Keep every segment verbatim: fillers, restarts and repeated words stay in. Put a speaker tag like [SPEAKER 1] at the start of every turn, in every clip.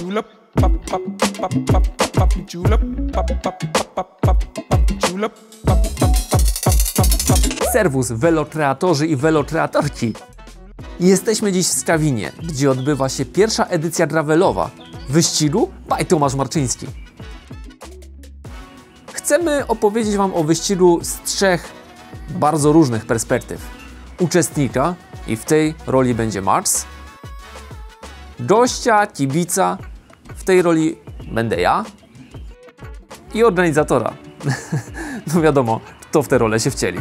[SPEAKER 1] Serwus welokreatorzy i welokreatorki! Jesteśmy dziś w Skawinie, gdzie odbywa się pierwsza edycja gravelowa wyścigu by Tomasz Marczyński. Chcemy opowiedzieć Wam o wyścigu z trzech bardzo różnych perspektyw. Uczestnika, i w tej roli będzie Max, gościa, kibica, w tej roli będę ja, i organizatora. No wiadomo, kto w tę rolę się wcieli.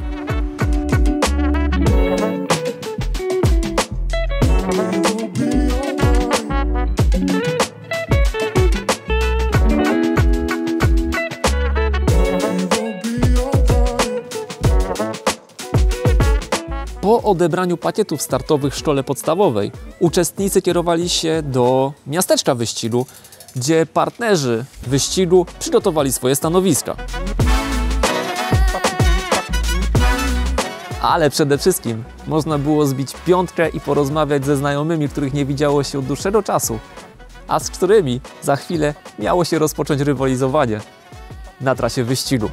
[SPEAKER 1] Po odebraniu pakietów startowych w szkole podstawowej uczestnicy kierowali się do miasteczka wyścigu, gdzie partnerzy wyścigu przygotowali swoje stanowiska. Ale przede wszystkim można było zbić piątkę i porozmawiać ze znajomymi, których nie widziało się od dłuższego czasu, a z którymi za chwilę miało się rozpocząć rywalizowanie na trasie wyścigu.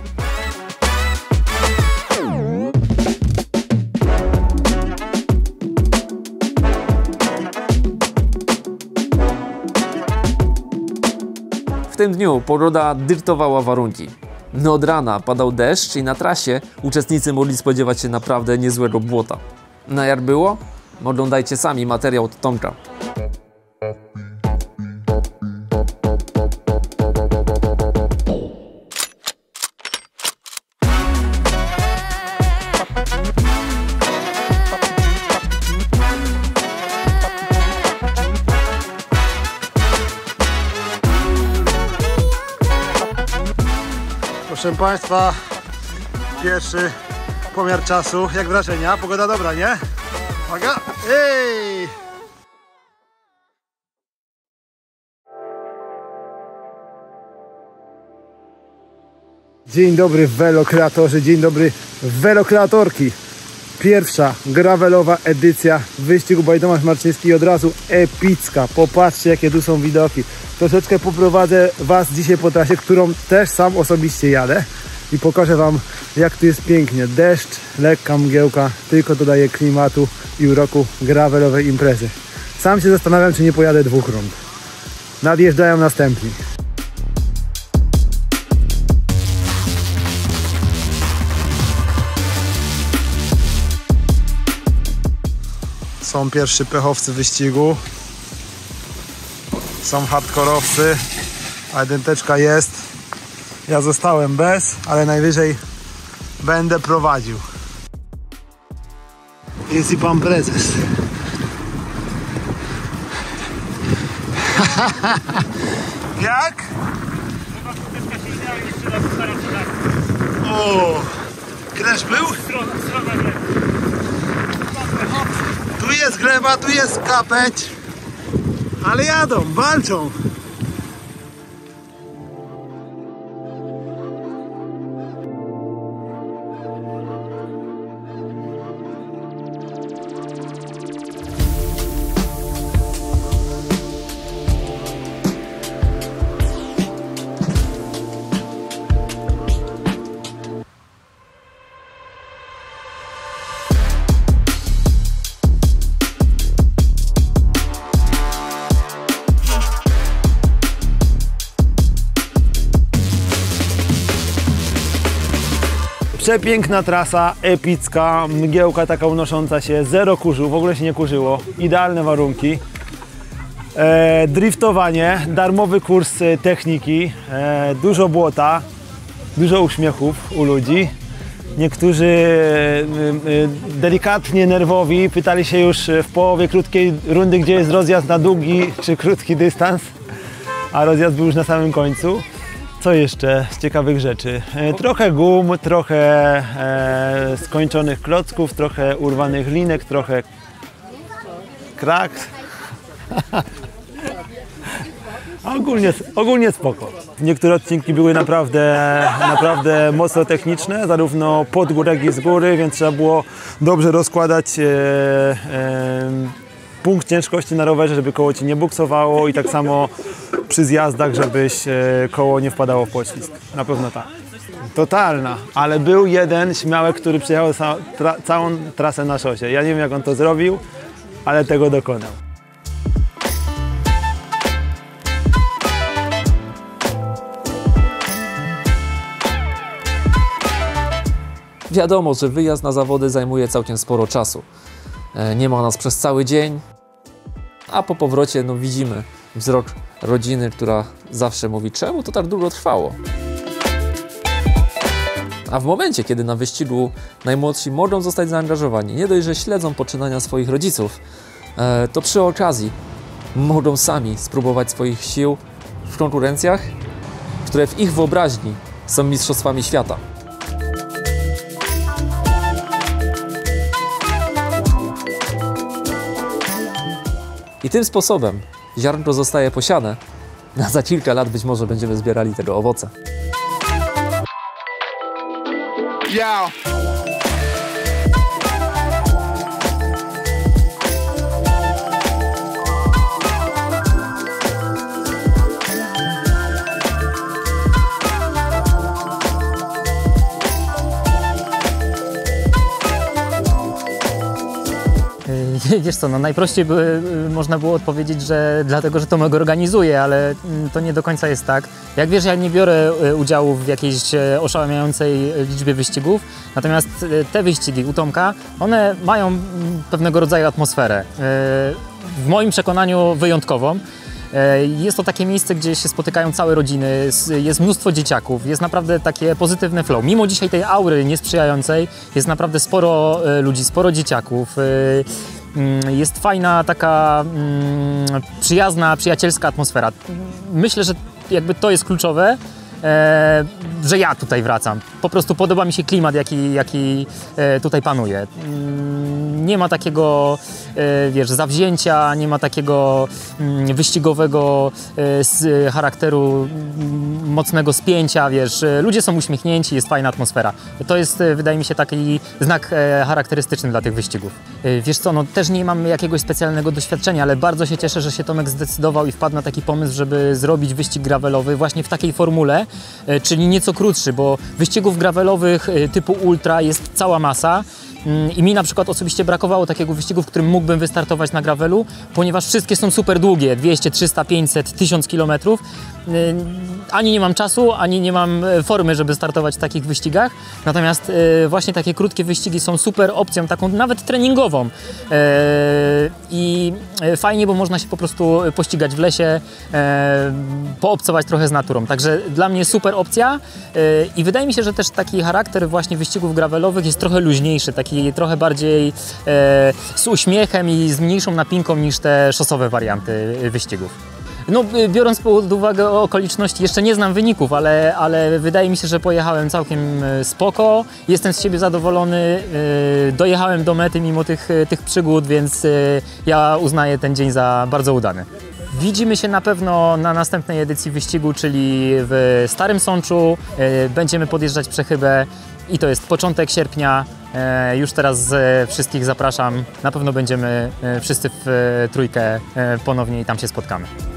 [SPEAKER 1] W tym dniu pogoda dyktowała warunki. No od rana padał deszcz i na trasie uczestnicy mogli spodziewać się naprawdę niezłego błota. No jak było? Oglądajcie sami materiał od Tomka.
[SPEAKER 2] Proszę Państwa, pierwszy pomiar czasu. Jak wrażenia? Pogoda dobra, nie? Uwaga! Ej! Dzień dobry welokreatorzy, dzień dobry welokreatorki. Pierwsza gravelowa edycja wyścigu by Tomasz Marczyński i od razu epicka. Popatrzcie, jakie tu są widoki. Troszeczkę poprowadzę Was dzisiaj po trasie, którą też sam osobiście jadę i pokażę Wam, jak tu jest pięknie. Deszcz, lekka mgiełka, tylko dodaje klimatu i uroku gravelowej imprezy. Sam się zastanawiam, czy nie pojadę dwóch rund. Nadjeżdżają następni. Są pierwsi pechowcy wyścigu. Są hardkorowcy, a jedyneczka jest. Ja zostałem bez, ale najwyżej będę prowadził. Jest i pan prezes. Jak? O, kresz był? Tu jest gleba, tu jest kapeć. Ale jadą, walczą. Przepiękna trasa, epicka, mgiełka taka unosząca się, zero kurzu, w ogóle się nie kurzyło, idealne warunki. E, driftowanie, darmowy kurs techniki, e, dużo błota, dużo uśmiechów u ludzi. Niektórzy e, e, delikatnie nerwowi pytali się już w połowie krótkiej rundy, gdzie jest rozjazd na długi czy krótki dystans, a rozjazd był już na samym końcu. Co jeszcze z ciekawych rzeczy? E, trochę gum, trochę e, skończonych klocków, trochę urwanych linek, trochę krak. ogólnie, ogólnie spoko. Niektóre odcinki były naprawdę, naprawdę mocno techniczne, zarówno pod górę, jak i z góry, więc trzeba było dobrze rozkładać e, e, punkt ciężkości na rowerze, żeby koło Ci nie buksowało, i tak samo przy zjazdach, żebyś e, koło nie wpadało w poślizg. Na pewno tak. Totalna, ale był jeden śmiałek, który przejechał ca tra całą trasę na szosie. Ja nie wiem, jak on to zrobił, ale tego dokonał.
[SPEAKER 1] Wiadomo, że wyjazd na zawody zajmuje całkiem sporo czasu. Nie ma nas przez cały dzień, a po powrocie no, widzimy wzrok rodziny, która zawsze mówi, czemu to tak długo trwało. A w momencie, kiedy na wyścigu najmłodsi mogą zostać zaangażowani, nie dość, że śledzą poczynania swoich rodziców, to przy okazji mogą sami spróbować swoich sił w konkurencjach, które w ich wyobraźni są mistrzostwami świata. I tym sposobem ziarnko zostaje posiane, a za kilka lat być może będziemy zbierali tego owoce. Yeah.
[SPEAKER 3] Wiesz co, no najprościej by można było odpowiedzieć, że dlatego, że Tomek organizuje, ale to nie do końca jest tak. Jak wiesz, ja nie biorę udziału w jakiejś oszałamiającej liczbie wyścigów, natomiast te wyścigi u Tomka, one mają pewnego rodzaju atmosferę. W moim przekonaniu wyjątkową. Jest to takie miejsce, gdzie się spotykają całe rodziny, jest mnóstwo dzieciaków, jest naprawdę takie pozytywne flow. Mimo dzisiaj tej aury niesprzyjającej, jest naprawdę sporo ludzi, sporo dzieciaków. Jest fajna, taka przyjazna, przyjacielska atmosfera. Myślę, że jakby to jest kluczowe, e, że ja tutaj wracam. Po prostu podoba mi się klimat, jaki, jaki tutaj panuje. Nie ma takiego, wiesz, zawzięcia, nie ma takiego wyścigowego charakteru, mocnego spięcia, wiesz. Ludzie są uśmiechnięci, jest fajna atmosfera. To jest, wydaje mi się, taki znak charakterystyczny dla tych wyścigów. Wiesz co, no też nie mam jakiegoś specjalnego doświadczenia, ale bardzo się cieszę, że się Tomek zdecydował i wpadł na taki pomysł, żeby zrobić wyścig gravelowy właśnie w takiej formule, czyli nieco krótszy, bo wyścigów gravelowych typu ultra jest cała masa. I mi na przykład osobiście brakowało takiego wyścigu, w którym mógłbym wystartować na gravelu, ponieważ wszystkie są super długie, dwieście, trzysta, pięćset, tysiąc kilometrów. Ani nie mam czasu, ani nie mam formy, żeby startować w takich wyścigach. Natomiast właśnie takie krótkie wyścigi są super opcją, taką nawet treningową. I fajnie, bo można się po prostu pościgać w lesie, poobcować trochę z naturą. Także dla mnie super opcja i wydaje mi się, że też taki charakter właśnie wyścigów gravelowych jest trochę luźniejszy, taki trochę bardziej z uśmiechem i z mniejszą napinką niż te szosowe warianty wyścigów. No, biorąc pod uwagę okoliczności, jeszcze nie znam wyników, ale, ale wydaje mi się, że pojechałem całkiem spoko, jestem z siebie zadowolony, dojechałem do mety mimo tych, tych przygód, więc ja uznaję ten dzień za bardzo udany. Widzimy się na pewno na następnej edycji wyścigu, czyli w Starym Sączu. Będziemy podjeżdżać Przechybę i to jest początek sierpnia. Już teraz wszystkich zapraszam. Na pewno będziemy wszyscy w trójkę ponownie i tam się spotkamy.